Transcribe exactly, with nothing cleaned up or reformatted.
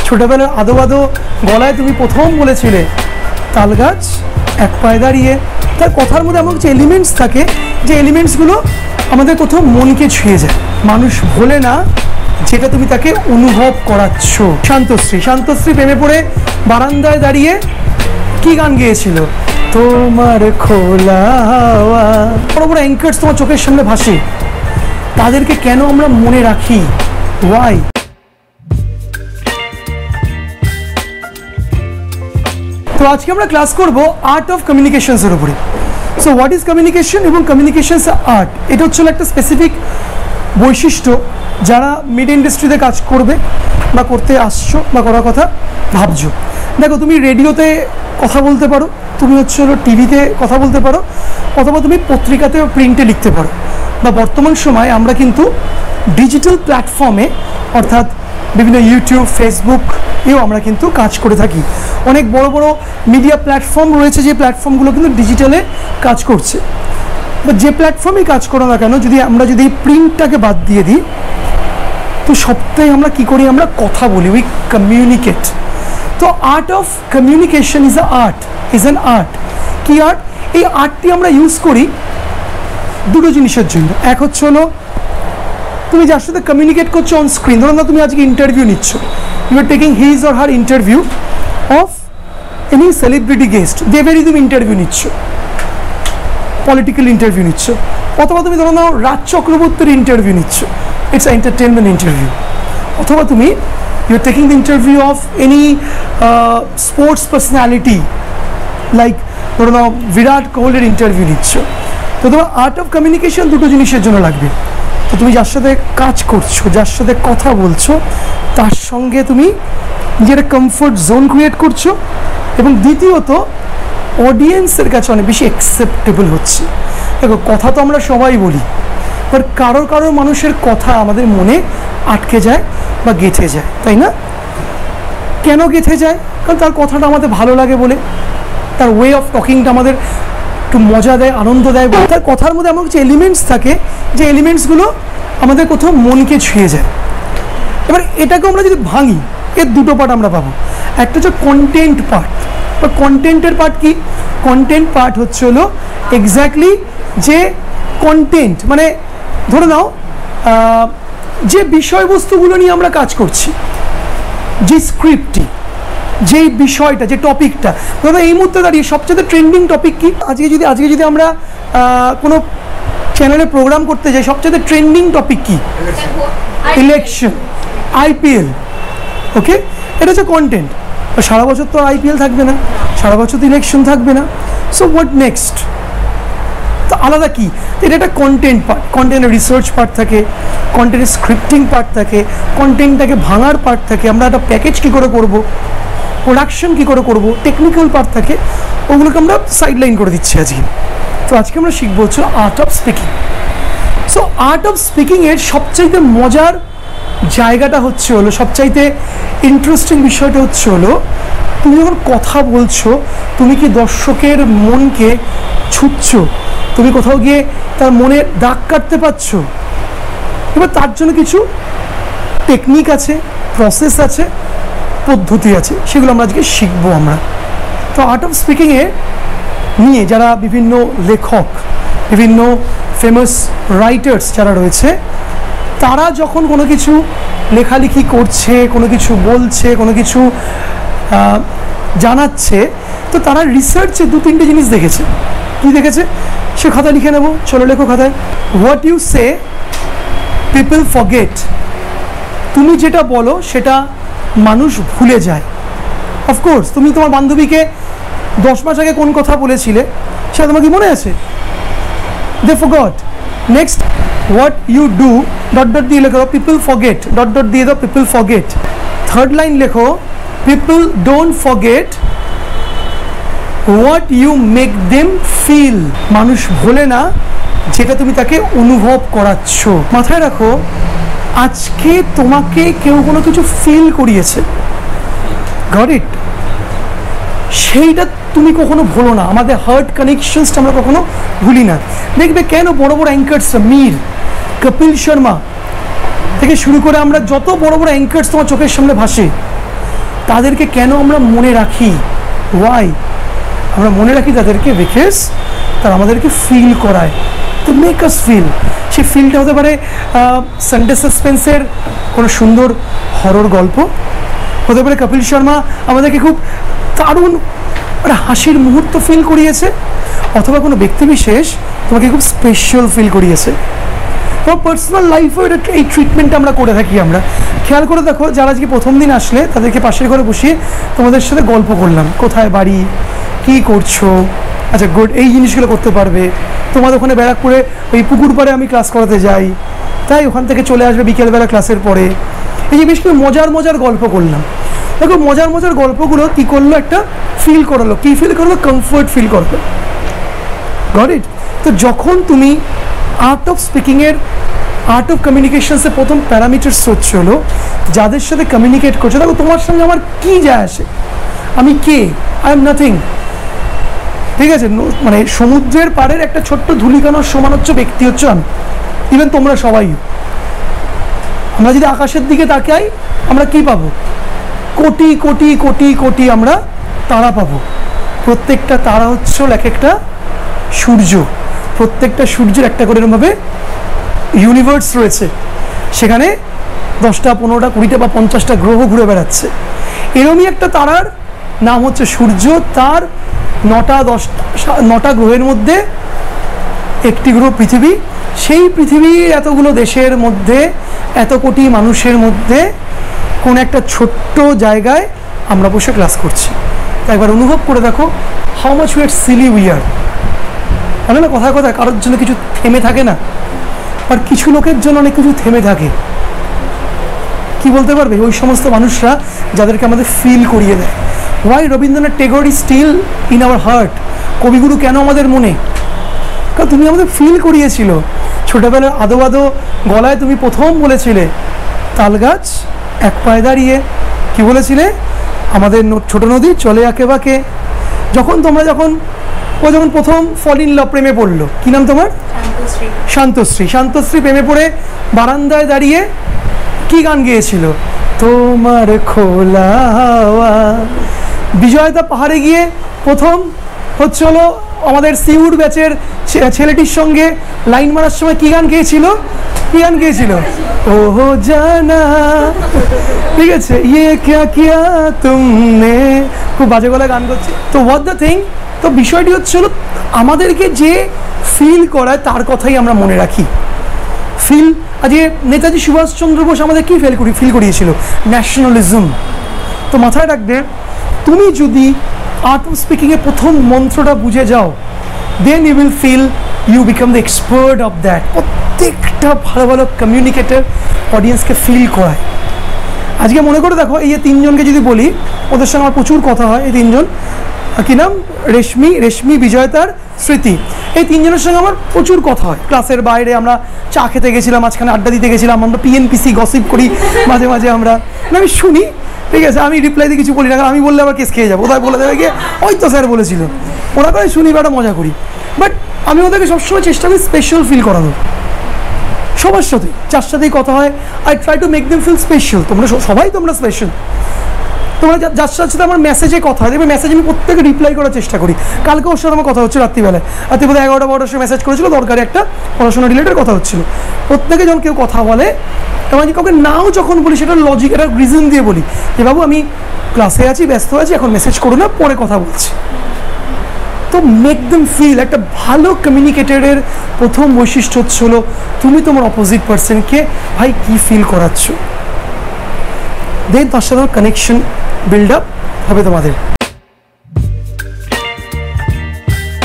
ছোটবেলার আদো আদো গলায় তুমি প্রথম বলেছিলে তাল গাছ এক পায়ে দাঁড়িয়ে। তার কথার মধ্যে এমন কিছু এলিমেন্টস থাকে যে এলিমেন্টসগুলো আমাদের কোথাও মনকে ছুঁয়ে যায়। মানুষ ভোলে না যেটা তুমি তাকে অনুভব করাচ্ছ। শান্তশ্রী শান্তশ্রী প্রেমে পড়ে বারান্দায় দাঁড়িয়ে কি গান গেয়েছিল? তোমার খোলা হাওয়া। বড় বড় অ্যাঙ্কার্স তোমার চোখের সামনে ভাসে, তাদেরকে কেন আমরা মনে রাখি? ওয়াই? তো আজকে আমরা ক্লাস করব আর্ট অফ কমিউনিকেশনসের উপরে। সো হোয়াট ইজ কমিউনিকেশন এবং কমিউনিকেশনস আর্ট, এটা হচ্ছে একটা স্পেসিফিক বৈশিষ্ট্য যারা মিডিয়া ইন্ডাস্ট্রিতে কাজ করবে বা করতে আসছো বা করার কথা ভাবছো। দেখো, তুমি রেডিওতে কথা বলতে পারো, তুমি হচ্ছে হলো টিভিতে কথা বলতে পারো, অথবা তুমি পত্রিকাতে প্রিন্টে লিখতে পারো, বা বর্তমান সময়ে আমরা কিন্তু ডিজিটাল প্ল্যাটফর্মে অর্থাৎ বিভিন্ন ইউটিউব, ফেসবুক এও আমরা কিন্তু কাজ করে থাকি। অনেক বড় বড় মিডিয়া প্ল্যাটফর্ম রয়েছে, যে প্ল্যাটফর্মগুলো কিন্তু ডিজিটালে কাজ করছে। বা যে প্ল্যাটফর্মেই কাজ করো না কেন, যদি আমরা যদি প্রিন্টটাকে বাদ দিয়ে দিই, তো সবটাই আমরা কি করি? আমরা কথা বলি, উই কমিউনিকেট। তো art of communication is a art, is an art. কি আর্ট? এই আর্টটি আমরা ইউজ করি দুটো জিনিসের জন্য। এক হচ্ছে হলো তুমি যার সাথে কমিউনিকেট করছো অন স্ক্রিন। ধরো না, তুমি আজকে ইন্টারভিউ নিচ্ছ, you are taking his or her interview of any celebrity guest, দেবেরই তুমি ইন্টারভিউ নিচ্ছ, পলিটিক্যাল ইন্টারভিউ নিচ্ছ, অথবা তুমি ধরো নাও রাজ চক্রবর্তীর ইন্টারভিউ নিচ্ছ, ইটস এন্টারটেনমেন্ট ইন্টারভিউ, অথবা তুমি you are taking the interview of any sports personality, like ধরো নাও বিরাট কোহলির ইন্টারভিউ নিচ্ছ। তো তোমার আর্ট অফ কমিউনিকেশন দুটো জিনিসের জন্য লাগবে। তো তুমি যার সাথে কাজ করছো, যার সাথে কথা বলছো, তার সঙ্গে তুমি নিজের কমফোর্ট জোন ক্রিয়েট করছো, এবং দ্বিতীয়ত অডিয়েন্সের কাছে অনেক বেশি অ্যাকসেপ্টেবল হচ্ছে। দেখো, কথা তো আমরা সবাই বলি, বাট কারোর কারোর মানুষের কথা আমাদের মনে আটকে যায় বা গেঁথে যায়, তাই না? কেন গেঁথে যায়? কারণ তার কথাটা আমাদের ভালো লাগে বলে, তার ওয়ে অফ টকিংটা আমাদের একটু মজা দেয়, আনন্দ দেয়। তার কথার মধ্যে এমন কিছু এলিমেন্টস থাকে যে এলিমেন্টসগুলো আমাদের কোথাও মনকে ছুঁয়ে যায়। এবার এটাকে আমরা যদি ভাঙি, এর দুটো পার্ট আমরা পাবো। একটা হচ্ছে কন্টেন্ট পার্ট। বা কন্টেন্টের পার্ট কি? কন্টেন্ট পার্ট হচ্ছে হলো এক্স্যাক্টলি যে কন্টেন্ট, মানে ধরে নাও যে বিষয়বস্তুগুলো নিয়ে আমরা কাজ করছি, যে স্ক্রিপ্টটি, যেই বিষয়টা, যে টপিকটা। ধরো এই মুহূর্তে দাঁড়িয়ে সবচেয়ে ট্রেন্ডিং টপিক কি? আজকে যদি আজকে যদি আমরা কোনো চ্যানেলে প্রোগ্রাম করতে যাই, সবচেয়ে ট্রেন্ডিং টপিক কি? Election, IPL. ওকে, এটা হচ্ছে কন্টেন্ট। সারা বছর তো আইপিএল থাকবে না, সারা বছর তো ইলেকশন থাকবে না। So what next? তো আলাদা কি? এটা একটা কন্টেন্ট পার্ট। কন্টেন্টের রিসার্চ পার্ট থাকে, কন্টেন্টের স্ক্রিপ্টিং পার্ট থাকে, কন্টেন্টটাকে ভাঙার পার্ট থাকে, আমরা একটা প্যাকেজ কী করে করব, প্রোডাকশন কী করে করব, টেকনিক্যাল পার্ট থাকে, ওগুলোকে আমরা সাইডলাইন করে দিচ্ছি আজকে। তো আজকে আমরা শিখবো হচ্ছে art of speaking. So art of স্পিকিংয়ের সবচাইতে মজার জায়গাটা হচ্ছে হলো, সবচাইতে ইন্টারেস্টিং বিষয়টা হচ্ছে হলো, তুমি যখন কথা বলছো, তুমি কি দর্শকের মনকে ছুঁচ্ছ? তুমি কোথাও গিয়ে তার মনে দাগ কাটতে পারছো? এবার তার জন্য কিছু টেকনিক আছে, প্রসেস আছে, পদ্ধতি আছে, সেগুলো আমরা আজকে শিখবো আমরা। তো আর্ট অফ স্পিকিংয়ে নিয়ে যারা বিভিন্ন লেখক, বিভিন্ন ফেমাস রাইটার্স যারা রয়েছে, তারা যখন কোনো কিছু লেখালেখি করছে, কোনো কিছু বলছে, কোনো কিছু জানাচ্ছে, তো তারা রিসার্চে দু তিনটে জিনিস দেখেছে। কি দেখেছে? সে খাতা লিখে নেবো, চলো লেখো খাতায়। What you say people forget. তুমি যেটা বলো সেটা মানুষ ভুলে যায়। অফকোর্স, তুমি তোমার বান্ধবীকে দশ মাস আগে কোন কথা বলেছিলে সেটা তোমার কি মনে আছে? They forgot. Next, what you do dot dot দিয়ে লেখো পিপল ফরগেট, ডট ডট দিয়ে দাও পিপল ফরগেট। থার্ড লাইন লেখো people don't forget what you make them feel. মানুষ ভোলে না যেটা তুমি তাকে অনুভব করাচ্ছ। মাথায় রাখো, আজকে তোমাকে কেউ কোনো কিছু ফিল করিয়েছে, গট ইট, সেইটা তুমি কখনো ভুলো না। আমাদের হার্ট কানেকশনসটা আমরা কখনো ভুলি না। দেখবে কেন বড় বড় অ্যাঙ্কার্স, মীর, কপিল শর্মা থেকে শুরু করে আমরা যত বড় বড় অ্যাঙ্কার্স তোমার চোখের সামনে ভাসে, তাদেরকে কেন আমরা মনে রাখি? ওয়াই আমরা মনে রাখি তাদেরকে? বিকজ তারা আমাদেরকে ফিল করায়, তো মেক আস ফিল। সেই ফিলটা হতে পারে সানডে সাসপেন্সের কোনো সুন্দর হরর গল্প, হতে পারে কপিল শর্মা আমাদেরকে খুব দারুণ একটা হাসির মুহূর্ত ফিল করিয়েছে, অথবা কোনো ব্যক্তিবিশেষ তোমাকে খুব স্পেশাল ফিল করিয়েছে। তোমার পার্সোনাল লাইফেও এটা এই ট্রিটমেন্টটা আমরা করে থাকি। আমরা খেয়াল করে দেখো, যারা আজকে প্রথম দিন আসলে তাদেরকে পাশের ঘরে বসিয়ে তোমাদের সাথে গল্প করলাম, কোথায় বাড়ি, কী করছো, আচ্ছা গুড, এই জিনিসগুলো করতে পারবে। তোমাদের ওখানে ব্যারাকপুরে ওই পুকুর পাড়ে আমি ক্লাস করাতে যাই, তাই ওখান থেকে চলে আসবে বিকেলবেলা ক্লাসের পরে। এই যে বেশ কিছু মজার মজার গল্প করলাম। দেখো মজার মজার গল্পগুলো কী করলো, একটা ফিল করালো। কী ফিল করলো? কমফোর্ট ফিল করলো। Got it? তো যখন তুমি আর্ট অফ স্পিকিংয়ের, আর্ট অফ কমিউনিকেশনসের প্রথম প্যারামিটার্স হচ্ছিল যাদের সাথে কমিউনিকেট করছো, দেখো তোমার সঙ্গে আমার কী যায় আসে, আমি কে? I am nothing. ঠিক আছে, মানে সমুদ্রের পাড়ের একটা ছোট্ট ধূলিকণার সমান হচ্ছে ব্যক্তি হচ্ছে আমি, ইভেন তোমরা সবাই। আমরা যদি আকাশের দিকে তাকাই আমরা কি পাবো? কোটি কোটি কোটি কোটি আমরা তারা পাবো। প্রত্যেকটা তারা হচ্ছে এক একটা সূর্য, প্রত্যেকটা সূর্যের একটা করে এরকমভাবে ইউনিভার্স রয়েছে, সেখানে দশটা পনেরোটা কুড়িটা বা পঞ্চাশটা গ্রহ ঘুরে বেড়াচ্ছে। এরমই একটা তারার নাম হচ্ছে সূর্য। তার নটা দশটা নটা গ্রহের মধ্যে একটি গ্রহ পৃথিবী। সেই পৃথিবীর এতগুলো দেশের মধ্যে, এত কোটি মানুষের মধ্যে কোন একটা ছোট্ট জায়গায় আমরা বসে ক্লাস করছি। একবার অনুভব করে দেখো, how much we are silly we are. জানো না, কথায় কথায় কারোর জন্য কিছু থেমে থাকে না, আর কিছু লোকের জন্য অনেক কিছু থেমে থাকে। কি বলতে পারবে? ওই সমস্ত মানুষরা যাদেরকে আমাদের ফিল করিয়ে দেয়। Why Rabindranath Tagore is still in our heart. কবিগুরু কেন আমাদের মনে? কারণ তুমি আমাদের ফিল করিয়েছিল। ছোটোবেলার আদো আদো গলায় তুমি প্রথম বলেছিলে তাল গাছ এক পায়ে দাঁড়িয়ে। কি বলেছিলে? আমাদের ছোট নদী চলে আঁকে বাঁকে। যখন তোমরা যখন ও যখন প্রথম ফল ইন লাভ, প্রেমে পড়লো, কী নাম তোমার? শান্তশ্রী। শান্তশ্রী প্রেমে পড়ে বারান্দায় দাঁড়িয়ে কি গান গেয়েছিল? তোমার খোলা হাওয়া। বিজয়দা পাহাড়ে গিয়ে প্রথম হচ্ছে হলো আমাদের সিউড় ব্যাচের ছেলেটির সঙ্গে লাইন মারার সময় কি গান গেয়েছিল? কি গান গেয়েছিল? ওহো জানা। ঠিক আছে, ইয়ে ক্যা কিয়া তুমনে। খুব বাজে গলায় গান করছে। তো হোয়াট দ্য থিং, তো বিষয়টি হচ্ছিল আমাদেরকে যে ফিল করায় তার কথাই আমরা মনে রাখি। ফিল, আজকে নেতাজি সুভাষচন্দ্র বোস আমাদের কী ফিল করি ফিল করিয়েছিল? ন্যাশনালিজম। তো মাথায় রাখবে, তুমি যদি আর্ট অফ স্পিকিংয়ের প্রথম মন্ত্রটা বুঝে যাও, then you will feel you become the expert of that. প্রত্যেকটা ভালো ভালো কমিউনিকেটর অডিয়েন্সকে ফিল করায়। আজকে মনে করে দেখো, এই যে তিনজনকে যদি বলি, ওদের সঙ্গে আমার প্রচুর কথা হয়। এই তিনজন কী নাম? রেশমি, রেশমি, বিজয়তার, স্মৃতি। এই তিনজনের সঙ্গে আমার প্রচুর কথা হয়। ক্লাসের বাইরে আমরা চা খেতে গেছিলাম, মাঝখানে আড্ডা দিতে গেছিলাম, আমরা পিএনপিসি গসিপ করি মাঝে মাঝে। আমরা আমি শুনি, ঠিক আছে, আমি রিপ্লাই দিয়ে কিছু বলি না, কারণ আমি বললে আবার কেস খেয়ে যাবো। ওদের বলে দেবে গিয়ে ওই তো স্যার বলেছিল। ওরা করে শুনি বা একটা মজা করি, বাট আমি ওদেরকে সবসময় চেষ্টা করি স্পেশাল ফিল করানোর। সবার সাথে, যার সাথেই কথা হয়, I try to make them feel special. তোমরা সবাই তোমরা স্পেশাল। তোমরা যার সাথে আমার মেসেজে কথা হয়, দেখবে মেসেজ আমি প্রত্যেকে রিপ্লাই করার চেষ্টা করি। কালকে ওর সাথে আমার কথা হচ্ছে রাত্রিবেলায়, রাত্রিবেলা এগারোটা বারোটার সময় মেসেজ করেছিল, দরকারি একটা পড়াশোনা রিলেটেড কথা হচ্ছিল। প্রত্যেকে যখন কেউ কথা বলে, এবং কাউকে নাও যখন বলি, সেটা লজিক, একটা রিজন দিয়ে বলি যে বাবু আমি ক্লাসে আছি, ব্যস্ত আছি, এখন মেসেজ করো না, পরে কথা বলছি। তো মেক দেম ফিল। একটা ভালো কমিউনিকেটরের প্রথম বৈশিষ্ট্য হচ্ছে হলো তুমি তোমার অপোজিট পার্সনকে ভাই কী ফিল করাচ্ছ, দেন তার সাথে কানেকশন বিল্ড আপ হবে তোমাদের।